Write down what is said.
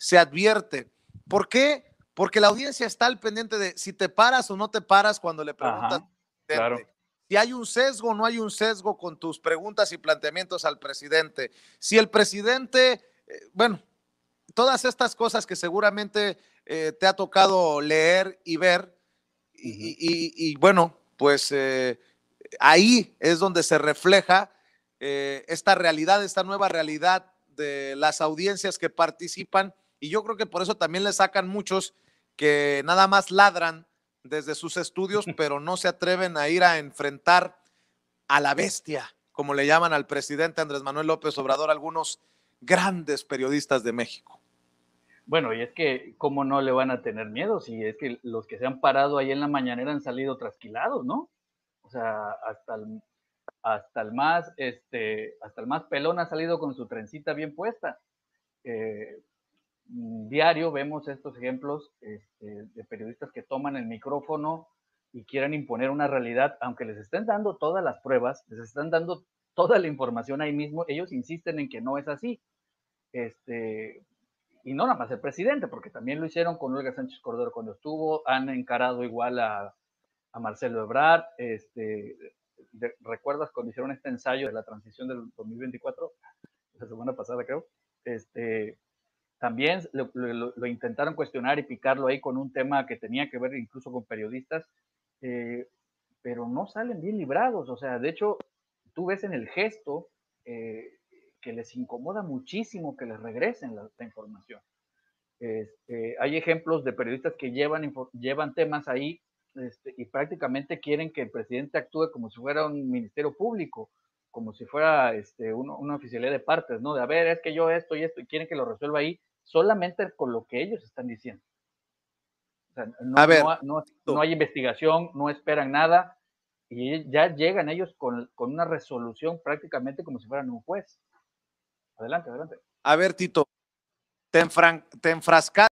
se advierte. ¿Por qué? Porque la audiencia está al pendiente de si te paras o no te paras cuando le preguntas al presidente. Claro. Si hay un sesgo o no hay un sesgo con tus preguntas y planteamientos al presidente. Si el presidente, bueno, todas estas cosas que seguramente te ha tocado leer y ver, y bueno, pues ahí es donde se refleja esta realidad, esta nueva realidad de las audiencias que participan, y yo creo que por eso también le sacan muchos que nada más ladran desde sus estudios, pero no se atreven a ir a enfrentar a la bestia, como le llaman al presidente Andrés Manuel López Obrador, algunos grandes periodistas de México. Bueno, y es que, ¿cómo no le van a tener miedo? Si es que los que se han parado ahí en la mañanera han salido trasquilados, ¿no? O sea, hasta el más pelón ha salido con su trencita bien puesta. Diario vemos estos ejemplos de periodistas que toman el micrófono y quieren imponer una realidad, aunque les estén dando todas las pruebas, les están dando toda la información ahí mismo, ellos insisten en que no es así. Y no nada más el presidente, porque también lo hicieron con Olga Sánchez Cordero cuando estuvo, han encarado igual a Marcelo Ebrard. ¿Recuerdas cuando hicieron este ensayo de la transición del 2024? La semana pasada, creo. También lo intentaron cuestionar y picarlo ahí con un tema que tenía que ver incluso con periodistas, pero no salen bien librados. O sea, de hecho, tú ves en el gesto que les incomoda muchísimo que les regresen la información. Hay ejemplos de periodistas que llevan temas ahí y prácticamente quieren que el presidente actúe como si fuera un ministerio público, como si fuera una oficialía de partes, ¿no? De a ver, es que yo esto y esto, y quieren que lo resuelva ahí solamente con lo que ellos están diciendo. O sea, no hay investigación, no esperan nada, y ya llegan ellos con una resolución prácticamente como si fueran un juez. Adelante, adelante. A ver, Tito, te enfrascaste